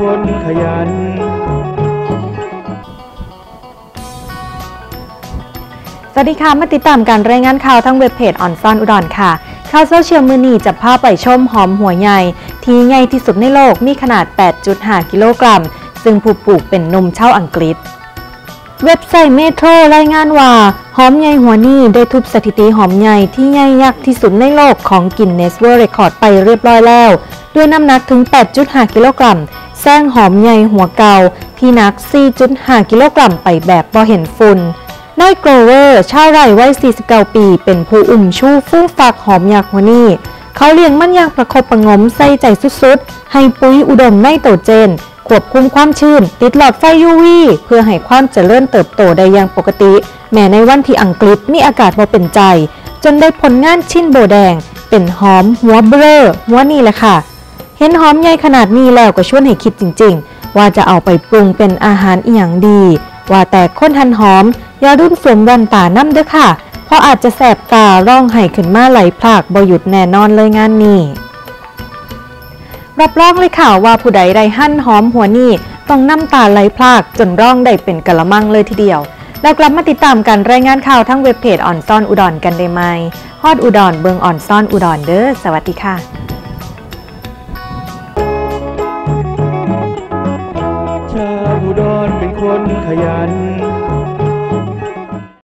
คนขยันสวัสดีค่ะมาติดตามการรายงานข่าวทั้งเว็บเพจออนซอนอุดรค่ะข่าวโซเชียลมือนีจะพาไปชมหอมหัวใหญ่ที่ใหญ่ที่สุดในโลกมีขนาด 8.5 กิโลกรัมซึ่งผู้ปลูกเป็นหนุ่มชาวอังกฤษเว็บไซต์เมโทรรายงานว่าหอมใหญ่หัวนี่ได้ทุบสถิติหอมใหญ่ที่ใหญ่ยักษ์ที่สุดในโลกของกินเนสเวิลด์เรคคอร์ดไปเรียบร้อยแล้วด้วยน้ำหนักถึง 8.5 กิโลกรัมแซงหอมใหญ่หัวเก่าที่หนัก 4.5 กิโลกรัมไปแบบบ่เห็นฝุ่นนายโกลเวอร์ชาวไร่วัย 49 ปีเป็นผู้อุ้มชูฟู่ฟักหอมยักษ์หัวนี่เขาเลี้ยงมันอย่างประคบประงมใส่ใจสุดๆให้ปุ๋ยอุดมไนโตรเจนควบคุมความชื้นติดหลอดไฟ UV เพื่อให้ความเจริญเติบโตได้อย่างปกติแม้ในวันที่อังกฤษมีอากาศบ่เป็นใจจนได้ผลงานชิ้นโบแดงเป็นหอมหัวเบ้อหัวนี่แหละค่ะเห็นหอมใหญ่ขนาดนี้แล้วก็ชวนให้คิดจริงๆว่าจะเอาไปปรุงเป็นอาหารอีหยังดีว่าแต่คนทันหอมอย่ารุ่นสวมแว่นตาน้ำเด้อค่ะเพราะอาจจะแสบตาร้องไห้ขึ้นมาไหลพรากบ่หยุดแน่นอนเลยงานนี้รับรองเลยค่ะว่าผู้ใดได้หั่นหอมหัวนี่ต้องน้ำตาไหลพรากจนร้องได้เป็นกะละมังเลยทีเดียวแล้วกลับมาติดตามกันรายงานข่าวทั้งเว็บเพจออนซ่อนอุดรกันได้ไหมฮอดอุดรเบิงออนซ่อนอุดรเด้อสวัสดีค่ะชาวอุดรเป็นคนขยัน